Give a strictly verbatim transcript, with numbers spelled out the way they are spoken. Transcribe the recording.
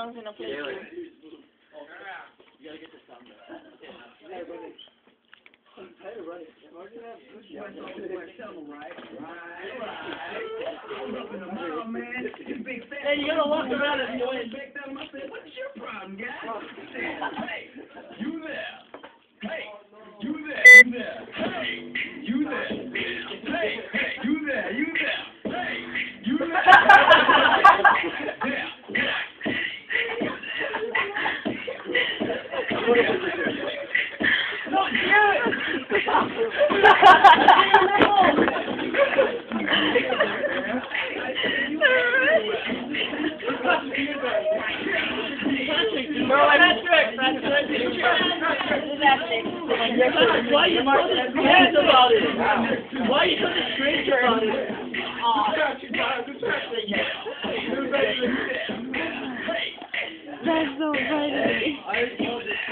song's gonna play too. You gotta get the song though. Hey, you gotta walk around and go and back down. I said, what's your problem, guys? Hey, you there? Hey, you there? You there? Hey, you there? Hey, hey, you there? You there? Hey, you there? Yeah, yeah. No, why are you so strange about it? Why are you so strange about it? That's so funny.